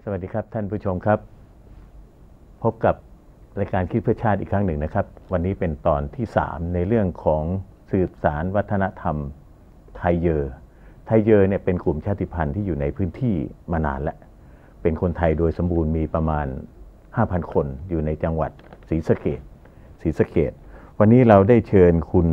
สวัสดีครับท่านผู้ชมครับพบกับรายการคิดเพื่อชาติอีกครั้งหนึ่งนะครับวันนี้เป็นตอนที่3ในเรื่องของสืบสานวัฒนธรรมไทเยอเนี่ยเป็นกลุ่มชาติพันธุ์ที่อยู่ในพื้นที่มานานแล้วเป็นคนไทยโดยสมบูรณ์มีประมาณ 5,000 คนอยู่ในจังหวัดศรีสะเกษวันนี้เราได้เชิญคุณ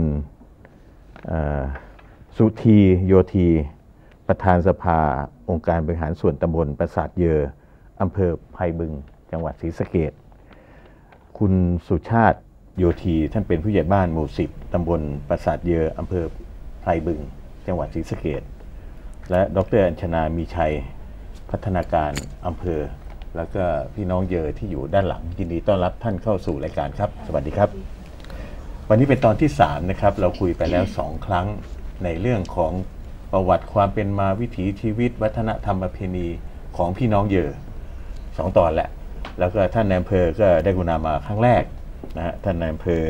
สุธีโยธีประธานสภาองค์การบริหารส่วนตำบลปราสาทเยออำเภอไผ่บึงจังหวัดศรีสะเกษคุณสุชาติโยธีท่านเป็นผู้ใหญ่บ้านหมู่10ตำบลปราสาทเยออำเภอไผ่บึงจังหวัดศรีสะเกษและดร.อัญชนามีชัยพัฒนาการอำเภอแล้วก็พี่น้องเยอที่อยู่ด้านหลังยินดีต้อนรับท่านเข้าสู่รายการครับสวัสดีครับวันนี้เป็นตอนที่3นะครับเราคุยไปแล้ว2ครั้งในเรื่องของประวัติความเป็นมาวิถีชีวิตวัฒนธรรมประเพณีของพี่น้องเยอ2 ตอนแล้วก็ท่านนายอำเภอก็ได้กรุณามาครั้งแรกนะฮะท่านนายอำเภอ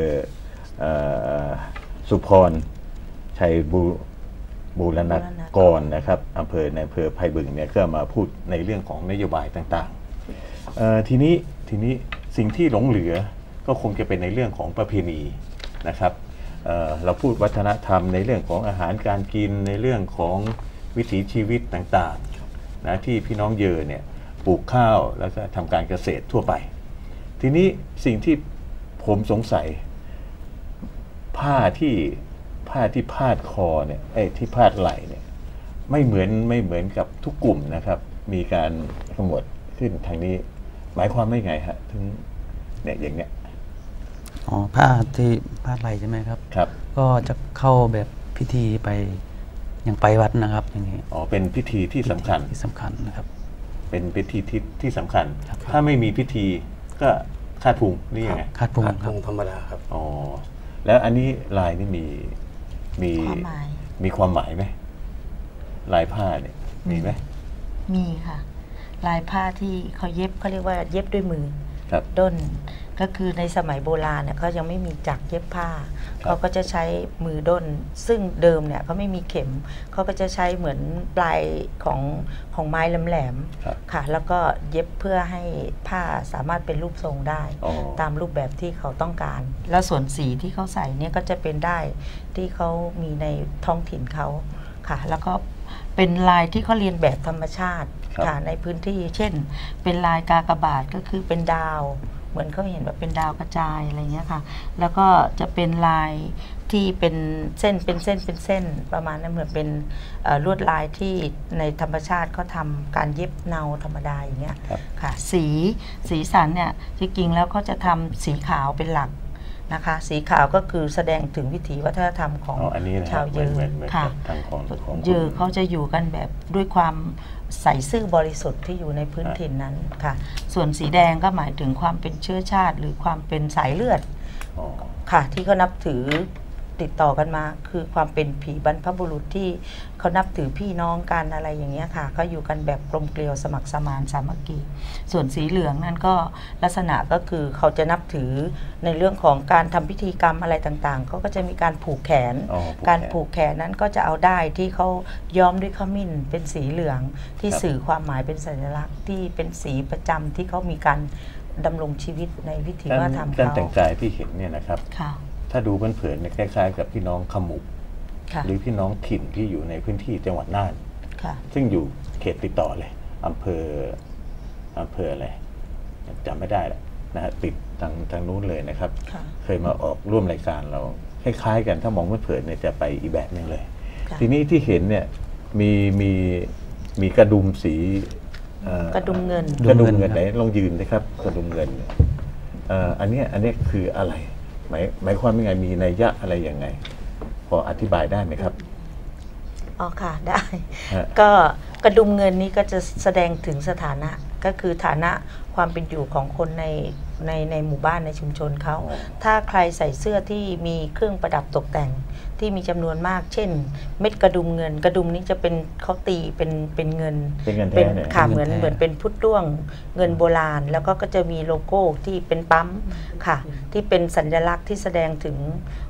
สุพรชัยบูรณกรนะครับอำเภอนายอำเภอไผ่บึงเนี่ยก็มาพูดในเรื่องของนโยบายต่างๆทีนี้สิ่งที่หลงเหลือก็คงจะเป็นในเรื่องของประเพณีนะครับเราพูดวัฒนธรรมในเรื่องของอาหารการกินในเรื่องของวิถีชีวิตต่างๆนะที่พี่น้องเยอเนี่ยปลูกข้าวแล้วก็ทำการเกษตรทั่วไปทีนี้สิ่งที่ผมสงสัยผ้าที่พาดคอเนี่ยที่พาดไหล่เนี่ยไม่เหมือนกับทุกกลุ่มนะครับมีการขมวดขึ้นทางนี้หมายความว่าไงฮะถึงเนี่ยอย่างเนี้ยผ้าที่พาดไหล่ใช่ไหมครับครับก็จะเข้าแบบพิธีไปอย่างไปวัดนะครับอย่างนี้เป็นพิธีที่สำคัญนะครับเป็นพิธีที่สำคัญถ้าไม่มีพิธีก็คาดพุงนี่ยังไงคาดพุงธรรมดาครับแล้วอันนี้ลายนี่มีความหมายไหมลายผ้าเนี่ยมีไหมมีค่ะลายผ้าที่เขาเย็บเขาเรียกว่าเย็บด้วยมือครับด้นก็คือในสมัยโบราณเนี่ยเขายังไม่มีจักรเย็บผ้าเขาก็จะใช้มือด้นซึ่งเดิมเนี่ยเขาไม่มีเข็มเขาก็จะใช้เหมือนปลายของไม้แหลมๆค่ะแล้วก็เย็บเพื่อให้ผ้าสามารถเป็นรูปทรงได้ตามรูปแบบที่เขาต้องการแล้วส่วนสีที่เขาใส่เนี่ยก็จะเป็นได้ที่เขามีในท้องถิ่นเขาค่ะแล้วก็เป็นลายที่เขาเรียนแบบธรรมชาติค่ะในพื้นที่เช่นเป็นลายกากบาทก็คือเป็นดาวเหมือนเขาเห็นแบบเป็นดาวกระจายอะไรเงี้ยค่ะแล้วก็จะเป็นลายที่เป็นเส้นประมาณนั้นเหมือนเป็นลวดลายที่ในธรรมชาติเขาทำการเย็บเนาธรรมดาอย่างเงี้ยค่ะสีสันเนี่ยจริงๆแล้วเขาจะทำสีขาวเป็นหลักนะคะสีขาวก็คือแสดงถึงวิถีวัฒนธรรมของชาวเยอค่ะเยอเขาจะอยู่กันแบบด้วยความใส่ซื่อบริสุทธิ์ที่อยู่ในพื้นถิ่นนั้นค่ะส่วนสีแดงก็หมายถึงความเป็นเชื้อชาติหรือความเป็นสายเลือดค่ะที่เขานับถือติดต่อกันมาคือความเป็นผีบรรพบุรุษที่เขานับถือพี่น้องกันอะไรอย่างเงี้ยค่ะก็อยู่กันแบบกลมเกลียวสมัครสมานสามัคคีส่วนสีเหลืองนั่นก็ลักษณะก็คือเขาจะนับถือในเรื่องของการทำพิธีกรรมอะไรต่างๆเขาก็จะมีการผูกแขนการผูกแขนนั้นก็จะเอาได้ที่เขาย้อมด้วยขมิ้นเป็นสีเหลืองที่สื่อความหมายเป็นสัญลักษณ์ที่เป็นสีประจำที่เขามีการดำรงชีวิตในวิถีวัฒนธรรมเขาการแต่งกายที่เห็นเนี่ยนะครับถ้าดูเผินๆเนี่ยคล้ายๆกับพี่น้องขมุกหรือพี่น้องถิ่นที่อยู่ในพื้นที่จังหวัดน่านซึ่งอยู่เขตติดต่อเลยอำเภออะไรจำไม่ได้แล้วนะฮะติดทางนู้นเลยนะครับเคยมาออกร่วมรายการเราคล้ายๆกันถ้ามองเผินๆเนี่ยจะไปอีกแบบนึงเลยทีนี้ที่เห็นเนี่ยมีกระดุมสีกระดุมเงินไหนลองยืนนะครับกระดุมเงินอันนี้คืออะไรหมายความว่าไงมีนัยยะอะไรยังไงพออธิบายได้ไหมครับค่ะได้ก็กระดุมเงินนี้ก็จะแสดงถึงสถานะก็คือฐานะความเป็นอยู่ของคนในหมู่บ้านในชุมชนเขาถ้าใครใส่เสื้อที่มีเครื่องประดับตกแต่งที่มีจำนวนมากเช่นเม็ดกระดุมเงินกระดุมนี้จะเป็นเขาตีเป็นเงินเป็นค่ะเหมือนเป็นพุทธด้วงเงินโบราณแล้วก็จะมีโลโก้ที่เป็นปั๊มค่ะที่เป็นสัญลักษณ์ที่แสดงถึง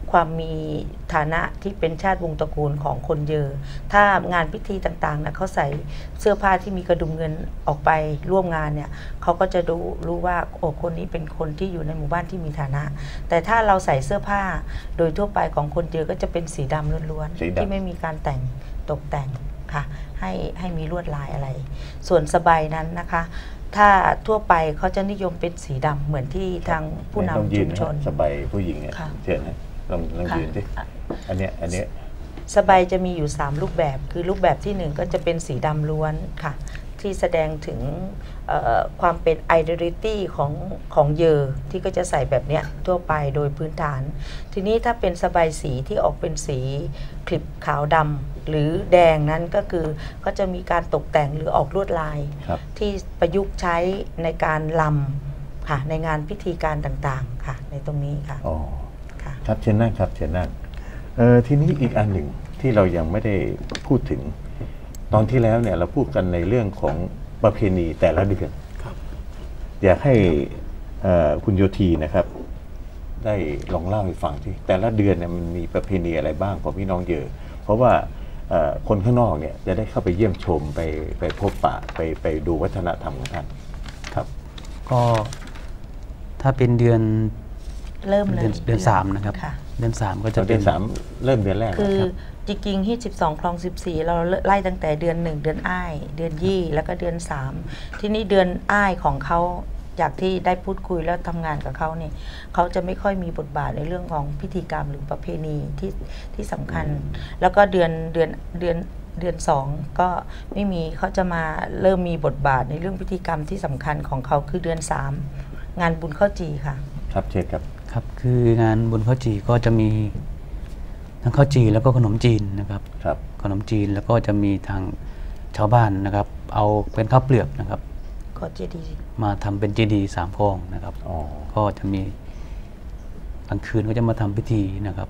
ความมีฐานะที่เป็นชาติวงศ์ตระกูลของคนเยอ ถ้างานพิธีต่างๆนะเขาใส่เสื้อผ้าที่มีกระดุมเงินออกไปร่วมงานเนี่ยเขาก็จะรู้ว่าโอ้คนนี้เป็นคนที่อยู่ในหมู่บ้านที่มีฐานะ แต่ถ้าเราใส่เสื้อผ้าโดยทั่วไปของคนเยอก็จะเป็นสีดำล้วนๆที่ไม่มีการแต่งตกแต่งค่ะให้มีลวดลายอะไร ส่วนสบายนั้นนะคะ ถ้าทั่วไปเขาจะนิยมเป็นสีดำเหมือนที่ทางผู้นำชุมชนสบายผู้หญิงเนี่ยค่ะเชิญนะลองยืนสิอันเนี้ยสบายจะมีอยู่3รูปแบบคือรูปแบบที่1ก็จะเป็นสีดำล้วนค่ะที่แสดงถึงความเป็น identity ของเยอที่ก็จะใส่แบบเนี้ยทั่วไปโดยพื้นฐาน ทีนี้ถ้าเป็นสบายสีที่ออกเป็นสีคลิปขาวดำหรือแดงนั้นก็คือก็จะมีการตกแต่งหรือออกลวดลาย ที่ประยุกต์ใช้ในการลำค่ะในงานพิธีการต่างๆค่ะในตรงนี้ค่ะอ๋อค่ะครับเชิญนั่งครับเชิญนั่งทีนี้อีกอันหนึ่งที่เรายังไม่ได้พูดถึง ตอนที่แล้วเนี่ยเราพูดกันในเรื่องของประเพณีแต่ละเดือนอยากให้คุณโยธีนะครับ ได้ลองเล่าให้ฟังที่แต่ละเดือนเนี่ยมันมีประเพณีอะไรบ้างของพี่น้องเยอะเพราะว่าคนข้างนอกเนี่ยจะได้เข้าไปเยี่ยมชมไปพบปะไปดูวัฒนธรรมของท่านครับก็ถ้าเป็นเดือนเริ่มเลยเดือน3นะครับค่ะเดือน3ก็จะเดืเป็อน น3เริ่มเดือนแรกคือนะครับจริงๆที่12คลอง14เราไล่ตั้งแต่เดือน1เดือนอ้ายเดือนยี่แล้วก็เดือน3ที่นี่เดือนอ้ายของเขาจากที่ได้พูดคุยแล้วทำงานกับเขาเนี่ยเขาจะไม่ค่อยมีบทบาทในเรื่องของพิธีกรรมหรือประเพณีที่สำคัญ แล้วก็เดือน2ก็ไม่มีเขาจะมาเริ่มมีบทบาทในเรื่องพิธีกรรมที่สำคัญของเขาคือเดือน3งานบุญข้าวจีค่ะครับเชิญครับครับคืองานบุญข้าวจีก็จะมีทั้งข้าวจีแล้วก็ขนมจีนนะครับครับขนมจีนแล้วก็จะมีทางชาวบ้านนะครับ เอาเป็นข้าวเปลือกนะครับก็เจดีย์มาทำเป็นเจดีย์3 พองนะครับอ๋อก็จะมีกลางคืนก็จะมาทำพิธีนะครับ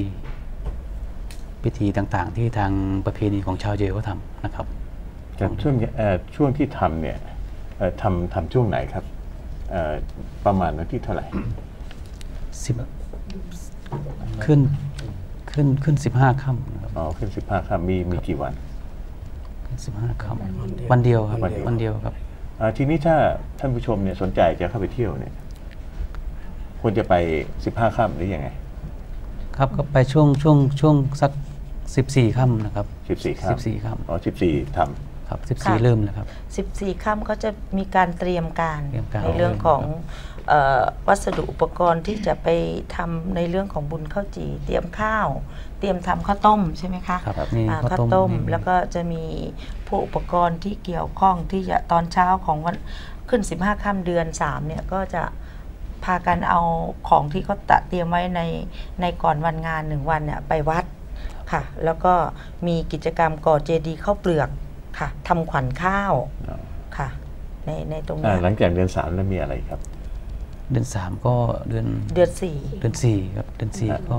พิธีต่างๆ ที่ทางประเพณีของชาวเยอเขาทำนะครับแต่ช่วงที่ทำเนี่ยทำช่วงไหนครับประมาณวันที่เท่าไหร่ขึ้น15 ค่ำนะครับอ๋อขึ้น15ค่ำมีกี่วันขึ้น15 ค่ำวันเดียวครับ วันเดียวครับทีนี้ถ้าท่านผู้ชมเนี่ยสนใจจะเข้าไปเที่ยวเนี่ยควรจะไป15ค่ำหรือยังไงครับก็ไปช่วงสัก14 ค่ำนะครับ 14ค่ำ 14 ค่ำอ๋อ14ทำครับค่ะ 14 เริ่มเลยครับ 14ค่ำเขาจะมีการเตรียมการเตรียมการในเรื่องของวัสดุอุปกรณ์ที่จะไปทำในเรื่องของบุญข้าวจี่เตรียมข้าว เตรียมทำข้าวต้มใช่ไหมคะครับมีข้าวต้มแล้วก็จะมีพวกอุปกรณ์ที่เกี่ยวข้องที่จะตอนเช้าของวันขึ้น15ค่ำเดือน3เนี่ยก็จะพากันเอาของที่เขาเตรียมไว้ในก่อนวันงาน1 วันเนี่ยไปวัดค่ะแล้วก็มีกิจกรรมก่อเจดีย์ข้าวเปลือกค่ะทำขวัญข้าวค่ะในตรงนี้หลังจากเดือน3แล้วมีอะไรครับเดือน3ก็เดือนเดือน 4ครับเดือน4ก็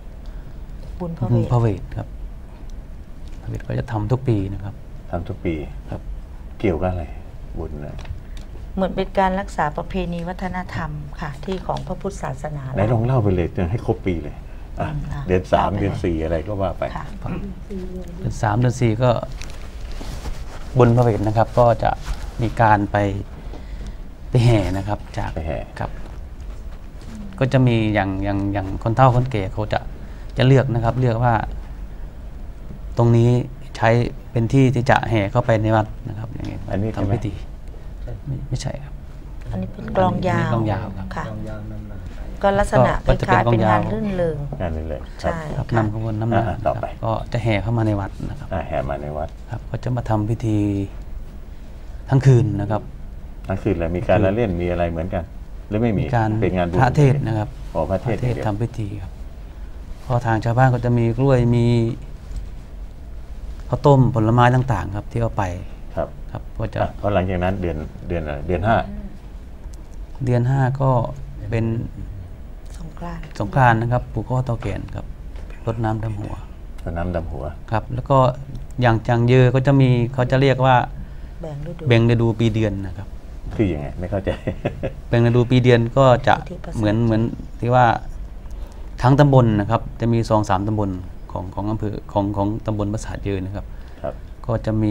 4บุญพระบุเวญทพระเวทครับพระเวทก็จะทำทุกปีนะครับทำทุกปีครับเกี่ยวกับอะไรบุญนะเหมือนเป็นการรักษาประเพณีวัฒนธรรมค่ะที่ของพระพุทธศาสนาไหนลองเล่าไปเลยจนให้ครบปีเลยเดือน3เดือน4อะไรก็ว่าไปค่ะเดือน3เดือน4ก็บุญพระเวทนะครับ ก็จะมีการไปแห่นะครับจากไปแห่ครับ ก็จะมีอย่างคนเฒ่าคนแก่เขาจะเลือกนะครับ เลือกว่า ตรงนี้ใช้เป็นที่ที่จะแห่เข้าไปในวัดนะครับอย่างนี้อันนี้ใช่ไหมทำพิธีไม่ใช่ครับอันนี้เป็นกลองยาวกลองยาวครับค่ะ ก็ลักษณะคก็จะเป็นล้ายๆเป็นกลองยาวงานรื่นเริงงานนี้เลยใช่ครับค่ะนำขบวนน้ำหนักต่อไปก็จะแห่เข้ามาในวัดนะครับแห่มาในวัดครับ ก็จะมาทำพิธีทั้งคืนนะครับทั้งคืนเลยมีการละเล่นมีอะไรเหมือนกัน หรือไม่มีการเป็นงานบุญพระเทศน์นะครับอ๋อพระเทศน์อย่างเดียวทำพิธีครับพอทางชาวบ้านก็จะมีกล้วยมีข้าวต้มผลไม้ต่างๆ ครับที่เอาไปครับครับก็จะเพราะหลังจากนั้นเดือนอะไรเดือน5 เดือน5ก็เป็นสงกรานต์สงกรานต์นะครับปู่ข้อเตาแก่นครับรดน้ำดำหัวน้ำดำหัวครับ แล้วก็อย่างจังเยอก็จะมีเขาจะเรียกว่าแบ่งฤดูเบงฤดูปีเดือนนะครับคือยังไงไม่เข้าใจเบงฤดูปีเดือนก็จะพิธีประสาทเหมือนที่ว่าททั้งตำบลนะครับจะมี2-3 ตำบลของอำเภอของตำบลปราสาทเยอะนะครับครับก็จะมี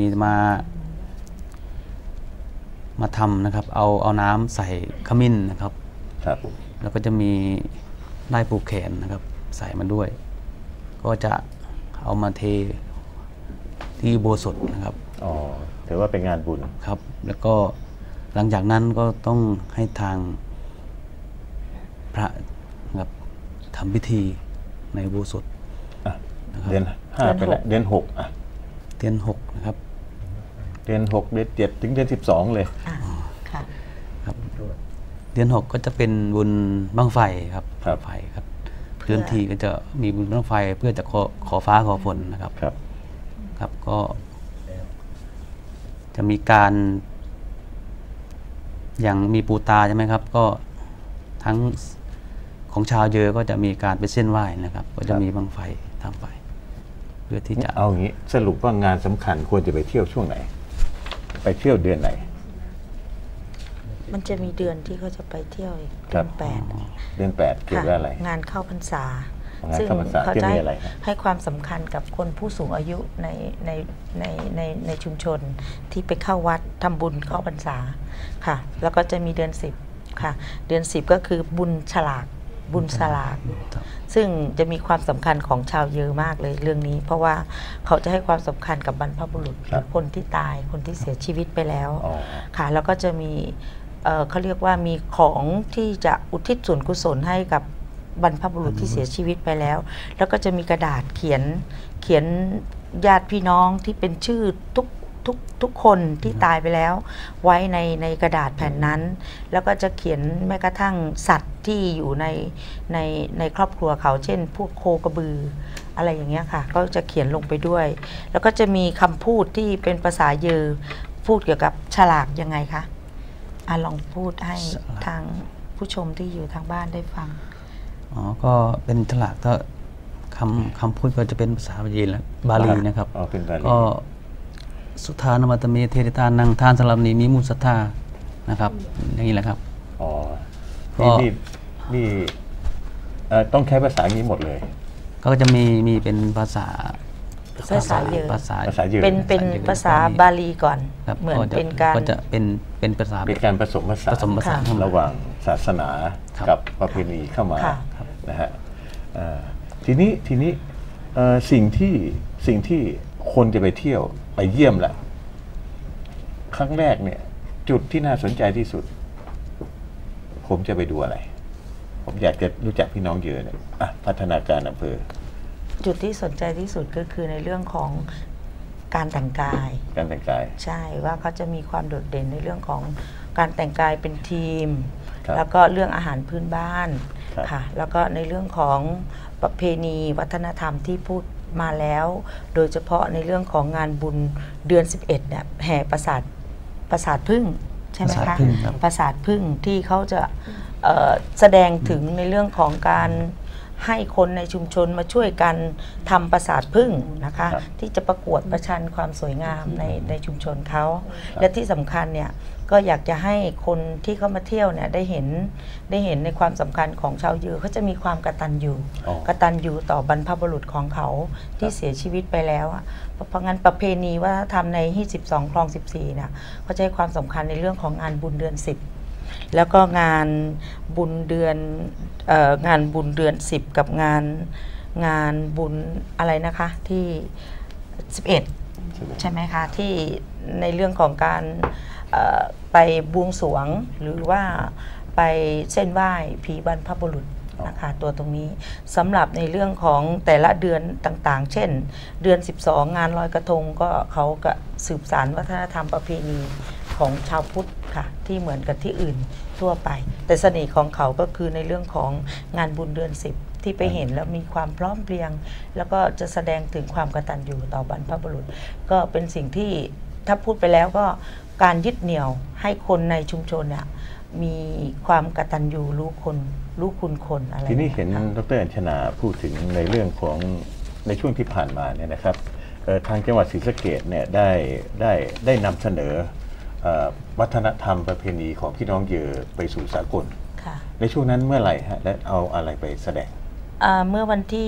มาทำนะครับเอาน้ำใส่ขมิ้นนะครับครับแล้วก็จะมีได้ผูกแขนนะครับใส่มาด้วย ก็จะเอามาเทที่อุโบสถนะครับอ๋อถือว่าเป็นงานบุญครับ แล้วก็หลังจากนั้นก็ต้องให้ทางพระนะครับทำพิธีในอุโบสถอ่ะนะครับเดือน5ไปแล้วเดือน6อ่ะเดือน6นะครับเดือน6เดือน7ถึงเดือน12เลยค่ะครับเดือน6ก็จะเป็นบุญบั้งไฟครับครับบั้งไฟครับเพื่อเดือนทีก็จะมีบุญบั้งไฟเพื่อจะขอฟ้าขอฝนนะครับครับครับก็จะมีการอย่างมีปูตาใช่ไหมครับ ก็ทั้งของชาวเยอก็จะมีการไปเส้นไหว้นะครับ ก็จะมีบั้งไฟทำไป เพื่อที่จะเอางี้สรุปว่างานสำคัญควรจะไปเที่ยวช่วงไหน ไปเที่ยวเดือนไหนมันจะมีเดือนที่เขาจะไปเที่ยวอีกครัเดือบ น 8 เดือน8เกี่ยวกับอะไรงานเข้าพรรษางานซึ่งเข้าพรรษาเขาที่จะมีอะไรฮะให้ความสำคัญกับคนผู้สูงอายุในชุมชนที่ไปเข้าวัดทำบุญเข้าพรรษาค่ะ แล้วก็จะมีเดือน10ค่ะ เดือน10ก็คือบุญฉลากบุญสลาก ซึ่งจะมีความสำคัญของชาวเยอมากเลยเรื่องนี้ เพราะว่าเขาจะให้ความสำคัญกับบรรพบุรุษหรือคนที่ตายคนที่เสียชีวิตไปแล้วอ๋อค่ะ แล้วก็จะมีเขาเรียกว่ามีของที่จะอุทิศส่วนกุศลให้กับบรรพบุรุษที่เสียชีวิตไปแล้ว แล้วก็จะมีกระดาษเขียนญาติพี่น้องที่เป็นชื่อทุกคนที่ตายไปแล้ว ไว้ในกระดาษแผ่นนั้น แล้วก็จะเขียนแม้กระทั่งสัตว์ที่อยู่ในครอบครัวเขา เช่น พวกโคกระบืออะไรอย่างเงี้ยค่ะ ก็จะเขียนลงไปด้วย แล้วก็จะมีคำพูดที่เป็นภาษาเยอพูดเกี่ยวกับฉลากยังไงคะลองพูดให้ทางผู้ชมที่อยู่ทางบ้านได้ฟังอ๋อก็เป็นฉลากถ้าคำพูดก็จะเป็นภาษาบาลีนะครับอ๋อเป็นบาลีก็สุทานมัตเมเทริตานังทานสำหรับนี้มีมุสทธานะครับ อย่างนี้แหละครับอ๋อก็นี่ต้องใช้ภาษาอย่างนี้หมดเลยก็จะมีเป็นภาษาภาษาเยอภาษาภาษาเยอเป็นภาษาบาลีก่อนครับเหมือนเป็นการก็จะเป็นภาษาเป็นการผสมผสานผสมผสานเข้ามาระหว่างศาสนาครับกับประเพณีเข้ามาค่ะนะฮะทีนี้สิ่งที่คนจะไปเที่ยวไปเยี่ยมแหละครั้งแรกเนี่ย จุดที่น่าสนใจที่สุด ผมจะไปดูอะไร ผมอยากจะรู้จักพี่น้องเยอะเนี่ยพัฒนาการอำเภอจุดที่สนใจที่สุดก็คือในเรื่องของการแต่งกายการแต่งกายใช่ว่าเขาจะมีความโดดเด่นในเรื่องของการแต่งกายเป็นทีมครับแล้วก็เรื่องอาหารพื้นบ้านครับค่ะ แล้วก็ในเรื่องของประเพณีวัฒนธรรมที่พูดมาแล้ว โดยเฉพาะในเรื่องของงานบุญเดือน 11เนี่ยแห่ปราสาทพึ่งใช่ไหมปราสาทคะผึ้งครับปราสาทพึ่งที่เขาจะแสดงถึงในเรื่องของการให้คนในชุมชนมาช่วยกันทำปราสาทพึ่งนะคะครับที่จะประกวดประชันความสวยงามในชุมชนเขาและที่สำคัญเนี่ยก็อยากจะให้คนที่เขามาเที่ยวเนี่ยได้เห็นในความสำคัญของชาวเยอเขาจะมีความกตัญญูอ๋อกตัญญูต่อบรรพบุรุษของเขาที่เสียชีวิตไปแล้วอะเพราะงั้นประเพณีวัฒนธรรมใน22คลอง 14เนี่ยเขาจะให้ความสำคัญในเรื่องของงานบุญเดือน 10 แล้วก็งานบุญเดือน10กับงานบุญอะไรนะคะที่11ใช่ไหมคะที่ในเรื่องของการไปบวงสรวงหรือว่าไปเส้นไหว้ผีบรรพบุรุษนะคะตัวตรงนี้สำหรับในเรื่องของแต่ละเดือนต่างๆ เช่นเดือน 12 งานลอยกระทงก็เขาก็สืบสานวัฒนธรรมประเพณีของชาวพุทธค่ะที่เหมือนกับที่อื่นทั่วไปแต่เสน่ห์ของเขาก็คือในเรื่องของงานบุญเดือน 10 ที่ไปเห็นแล้วมีความพร้อมเพรียง แล้วก็จะแสดงถึงความกตัญญูต่อบรรพบุรุษก็เป็นสิ่งที่ถ้าพูดไปแล้วก็การยึดเหนี่ยวให้คนในชุมชนเนี่ยมีความกตัญญูรู้คุณคนอะไรทีนี้เห็นค่ะดร.อัญชนาพูดถึงในเรื่องของในช่วงที่ผ่านมาเนี่ยนะครับทางจังหวัดศรีสะเกษเนี่ยได้นำเสนอวัฒนธรรมประเพณีของพี่น้องเยอไปสู่สากลค่ะในช่วงนั้นเมื่อไหร่ฮะและเอาอะไรไปแสดงเมื่อวันที่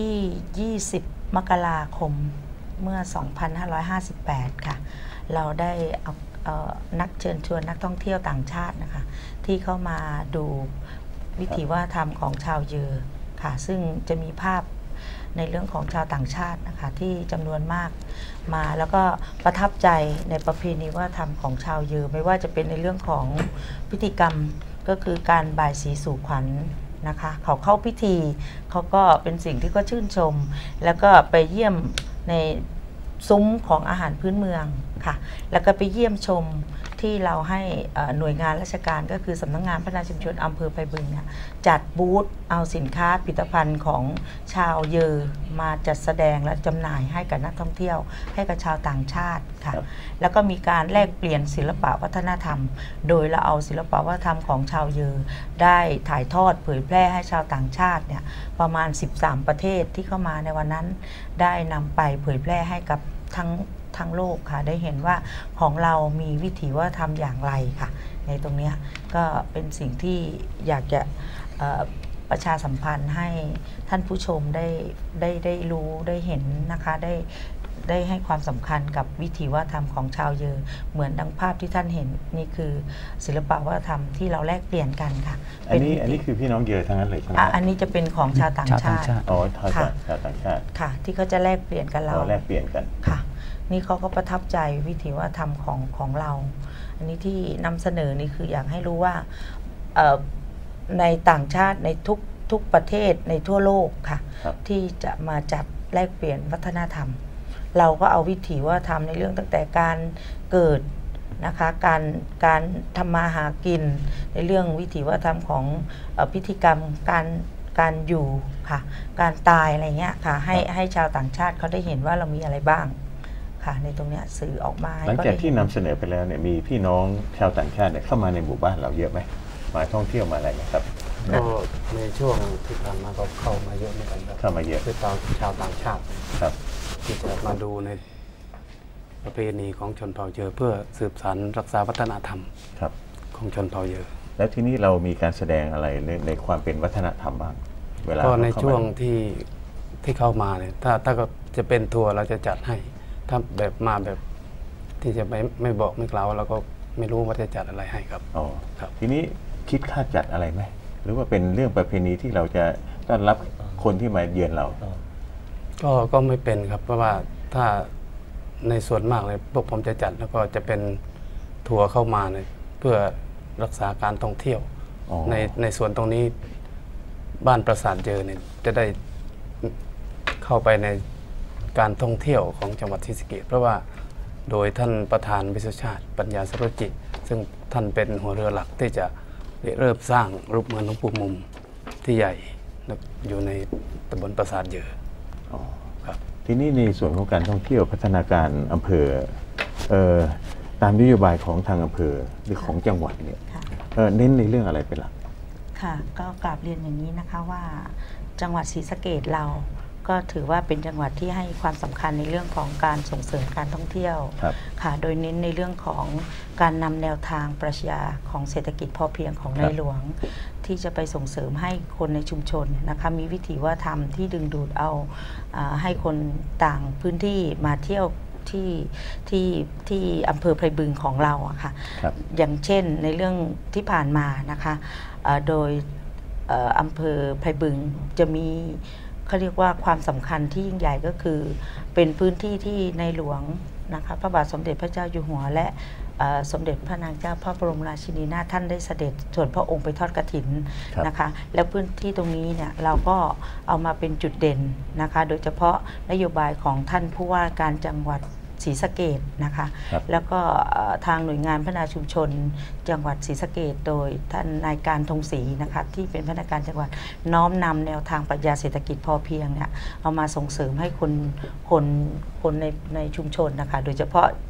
20 มกราคมเมื่อ 2558 ค่ะ เราได้นักเชิญชวนนักท่องเที่ยวต่างชาตินะคะที่เข้ามาดูวิถีวัฒนธรรมของชาวเยอค่ะซึ่งจะมีภาพในเรื่องของชาวต่างชาตินะคะที่จำนวนมากมาแล้วก็ประทับใจในประเพณีวัฒนธรรมของชาวเยอไม่ว่าจะเป็นในเรื่องของพิธีกรรมก็คือการบ่ายสีสู่ขวัญนะคะเขาเข้าพิธีเขาก็เป็นสิ่งที่ก็ชื่นชมแล้วก็ไปเยี่ยมในซุ้มของอาหารพื้นเมืองค่ะแล้วก็ไปเยี่ยมชมที่เราให้หน่วยงานราชการก็คือสำนักงานพัฒนาชุมชนอำเภอไผ่บึงเนี่ยจัดบูธเอาสินค้าผลิตภัณฑ์ของชาวเยอมาจัดแสดงและจำหน่ายให้กับนักท่องเที่ยวให้กับชาวต่างชาติค่ะแล้วก็มีการแลกเปลี่ยนศิลปะวัฒนธรรมโดยเราเอาศิลปะวัฒนธรรมของชาวเยอได้ถ่ายทอดเผยแพร่ให้ชาวต่างชาติเนี่ยประมาณ13ประเทศที่เข้ามาในวันนั้นได้นำไปเผยแพร่ให้กับทั้งโลกค่ะได้เห็นว่าของเรามีวิถีวัฒนธรรมอย่างไรค่ะในตรงนี้ก็เป็นสิ่งที่อยากจะประชาสัมพันธ์ให้ท่านผู้ชมได้รู้ได้เห็นนะคะได้ให้ความสำคัญกับวิถีวัฒนธรรมของชาวเยอเหมือนดังภาพที่ท่านเห็นนี่คือศิลปะวัฒนธรรมที่เราแลกเปลี่ยนกันค่ะอันนี้คือพี่น้องเยอทั้งนั้นเลยใช่ไหมอันนี้จะเป็นของชาวต่างชาติอ๋อชาวต่างชาติค่ะที่เขาจะแลกเปลี่ยนกันเราแลกเปลี่ยนกันค่ะนี่เขาก็ประทับใจวิถีวัฒนธรรมของเราอันนี้ที่นำเสนอนี่คืออยากให้รู้ว่าในต่างชาติในทุกประเทศในทั่วโลกค่ะที่จะมาจัดแลกเปลี่ยนวัฒนธรรมเราก็เอาวิถีวัฒนธรรมในเรื่องตั้งแต่การเกิดนะคะการทำมาหากินในเรื่องวิถีวัฒนธรรมของพิธีกรรมการอยู่ค่ะการตายอะไรเงี้ยค่ะให้ชาวต่างชาติเขาได้เห็นว่าเรามีอะไรบ้างในตรงนี้สื่อออกมาหลังจากที่นำเสนอไปแล้วเนี่ยมีพี่น้องชาวต่างชาติเข้ามาในหมู่บ้านเราเยอะไหมมาท่องเที่ยวมาอะไรนะครับก็ในช่วงที่ผ่านมาก็เข้ามาเยอะเหมือนกันครับเข้ามาเยอะคือชาวต่างชาติครับที่จะมาดูในประเพณีของชนเผ่าเยอเพื่อสืบสานรักษาวัฒนธรรมครับของชนเผ่าเยอแล้วที่นี้เรามีการแสดงอะไรในความเป็นวัฒนธรรมบ้างเวลาก็ในช่วงที่เข้ามาเนี่ยถ้าก็จะเป็นทัวร์เราจะจัดให้ถ้าแบบมาแบบที่จะไม่บอกไม่กล่าวเราก็ไม่รู้ว่าจะจัดอะไรให้ครับอ๋อครับทีนี้คิดค่าจัดอะไรไหมหรือว่าเป็นเรื่องประเพณีที่เราจะต้อนรับคนที่มาเยือนเราก็ไม่เป็นครับเพราะว่าถ้าในส่วนมากเลยพวกผมจะจัดแล้วก็จะเป็นทัวร์เข้ามาเนี่ยเพื่อรักษาการท่องเที่ยวในส่วนตรงนี้บ้านปราสาทเยอเนี่ยจะได้เข้าไปในการท่องเที่ยวของจังหวัดศรีสะเกษเพราะว่าโดยท่านประธานวิศวชาติปัญญาสรุจิซึ่งท่านเป็นหัวเรือหลักที่จะเริ่มสร้างรูปเหมือนหลวงปู่มุมที่ใหญ่อยู่ในตำบลปราสาทเยอครับทีนี้ในส่วนของการท่องเที่ยวพัฒนาการอำเภอตามนโยบายของทางอำเภอหรือของจังหวัดเนี่ยเน้นในเรื่องอะไรเป็นหลักค่ะก็กราบเรียนอย่างนี้นะคะว่าจังหวัดศรีสะเกษเราก็ถือว่าเป็นจังหวัดที่ให้ความสำคัญในเรื่องของการส่งเสริมการท่องเที่ยวค่ะโดยเน้นในเรื่องของการนำแนวทางปรัชญาของเศรษฐกิจพอเพียงของในหลวงที่จะไปส่งเสริมให้คนในชุมชนนะคะมีวิถีวัฒนธรรมที่ดึงดูดเอาให้คนต่างพื้นที่มาเที่ยวที่อำเภอไผ่บึงของเราอะค่ะอย่างเช่นในเรื่องที่ผ่านมานะคะโดยอำเภอไผ่บึงจะมีเขาเรียกว่าความสำคัญที่ยิ่งใหญ่ก็คือเป็นพื้นที่ที่ในหลวงนะคะพระบาทสมเด็จพระเจ้าอยู่หัวและสมเด็จพระนางเจ้าพระบรมราชินีนาถท่านได้เสด็จส่วนพระองค์ไปทอดกฐินนะคะแล้วพื้นที่ตรงนี้เนี่ยเราก็เอามาเป็นจุดเด่นนะคะโดยเฉพาะนโยบายของท่านผู้ว่าการจังหวัดศรีสะเกษนะคะแล้วก็ทางหน่วยงานพัฒนาชุมชนจังหวัดศรีสะเกษโดยท่านนายการธงศรีนะคะที่เป็นพนักงานจังหวัดน้อมนำแนวทางปรัชญาเศรษฐกิจพอเพียงเนี่ยเอามาส่งเสริมให้คนในชุมชนนะคะโดยเฉพาะ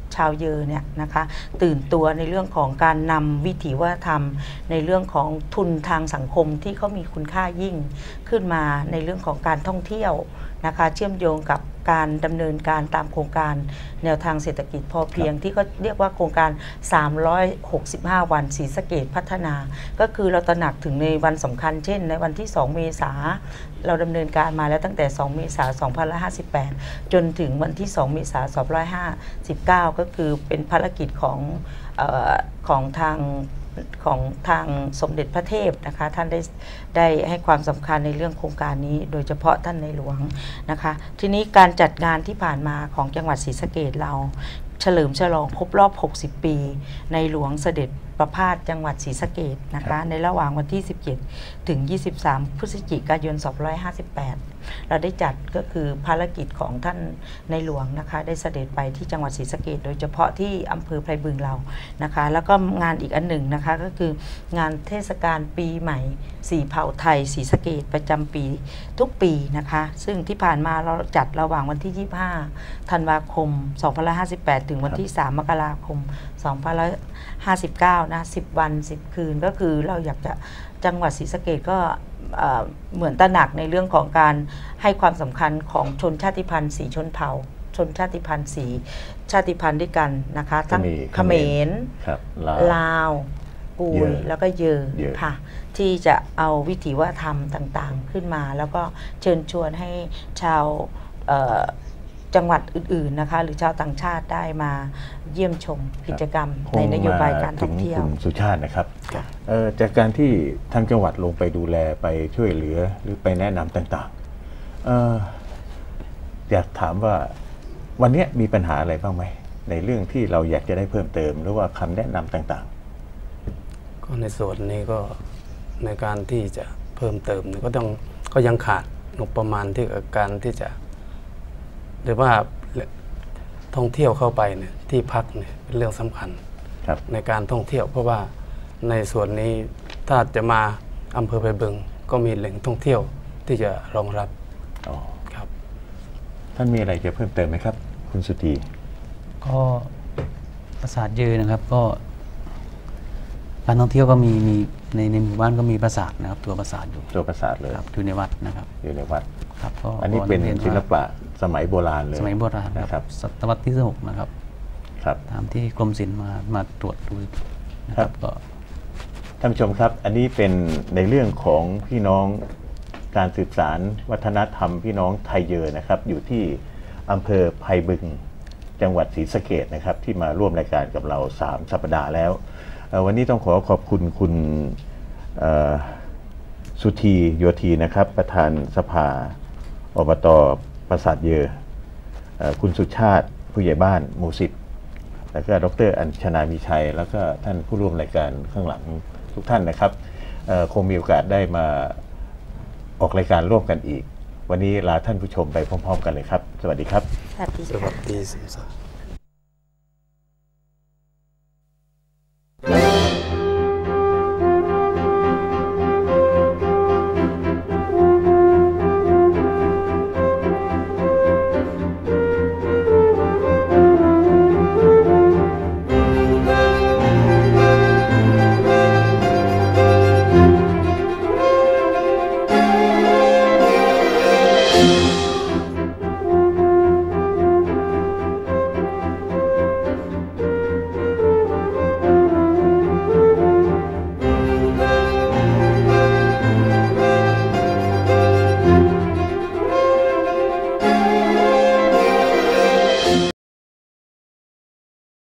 ชาวเยอเนี่ยนะคะตื่นตัวในเรื่องของการนำวิถีวัฒนธรรมในเรื่องของทุนทางสังคมที่เขามีคุณค่ายิ่งขึ้นมาในเรื่องของการท่องเที่ยวนะคะเชื่อมโยงกับการดำเนินการตามโครงการแนวทางเศรษฐกิจพอเพียงที่ก็เรียกว่าโครงการ365 วันศรีสะเกษพัฒนาก็คือเราตระหนักถึงในวันสำคัญเช่นในวันที่2 เมษาเราดำเนินการมาแล้วตั้งแต่2 เมษายน 2558จนถึงวันที่2 เมษายน 2559ก็คือเป็นภารกิจของทางสมเด็จพระเทพนะคะท่านได้ให้ความสำคัญในเรื่องโครงการนี้โดยเฉพาะท่านในหลวงนะคะทีนี้การจัดงานที่ผ่านมาของจังหวัดศรีสะเกษเราเฉลิมฉลองครบรอบ60 ปีในหลวงเสด็จประพาสจังหวัดศรีสะเกษนะคะในระหว่างวันที่17ถึง23 พฤศจิกายน 2558เราได้จัดก็คือภารกิจของท่านในหลวงนะคะได้เสด็จไปที่จังหวัดศรีสะเกษโดยเฉพาะที่อำเภอไพบึงเรานะคะแล้วก็งานอีกอันหนึ่งนะคะก็คืองานเทศกาลปีใหม่สีเผ่าไทยศรีสะเกษประจำปีทุกปีนะคะซึ่งที่ผ่านมาเราจัดระหว่างวันที่25 ธันวาคม 2558 ถึงวันที่ 3 มกราคม 2559 นะ10 วัน 10 คืนก็คือเราอยากจะจังหวัดศรีสะเกษก็เหมือนตระหนักในเรื่องของการให้ความสำคัญของชนชาติพันธุ์4ชนเผ่าชนชาติพันธุ์4ชาติพันธุ์ด้วยกันนะคะทั้งเขมรลาวกุยแล้วก็เยอค่ะที่จะเอาวิถีวัฒนธรรมต่างๆขึ้นมาแล้วก็เชิญชวนให้ชาวจังหวัดอื่นๆนะคะหรือชาวต่างชาติได้มาเยี่ยมชมกิจกรรมในนโยบายการท่องเที่ยวคุณสุชาตินะครับจากการที่ทางจังหวัดลงไปดูแลไปช่วยเหลือหรือไปแนะนำต่างๆอยากถามว่าวันนี้มีปัญหาอะไรบ้างไหมในเรื่องที่เราอยากจะได้เพิ่มเติมหรือว่าคำแนะนำต่างๆก็ในส่วนนี้ก็ในการที่จะเพิ่มเติมก็ยังขาดงบประมาณที่การที่จะหรือว่าท่องเที่ยวเข้าไปเนี่ยที่พักเนี่ยเป็นเรื่องสำคัญในการท่องเที่ยวเพราะว่าในส่วนนี้ถ้าจะมาอำเภอไพบึงก็มีแหล่งท่องเที่ยวที่จะรองรับครับท่านมีอะไรจะเพิ่มเติมไหมครับคุณสุธีก็ปราสาทยืนนะครับก็การท่องเที่ยวก็มีในหมู่บ้านก็มีปราสาทนะครับตัวปราสาทอยู่ตัวปราสาทเลยอยู่ในวัดนะครับอยู่ในวัดครับอันนี้เป็นศิลปะสมัยโบราณเลยสมัยโบราณนะครับศตวรรษที่6นะครับตามที่กรมศิลป์มาตรวจดูนะครับก็ท่านผู้ชมครับอันนี้เป็นในเรื่องของพี่น้องการสืบสารวัฒนธรรมพี่น้องไทยเยอนะครับอยู่ที่อำเภอไพบึงจังหวัดศรีสะเกษนะครับที่มาร่วมรายการกับเรา3 สัปดาห์แล้ววันนี้ต้องขอบคุณคุณสุธีโยธีนะครับประธานสภาอบต.ปราสาทเยอคุณสุชาติผู้ใหญ่บ้านหมู่10แล้วก็ดร.อัญชนามีชัยแล้วก็ท่านผู้ร่วมรายการข้างหลังทุกท่านนะครับคงมีโอกาสได้มาออกรายการร่วมกันอีกวันนี้ลาท่านผู้ชมไปพร้อมๆกันเลยครับสวัสดีครับสวัสดี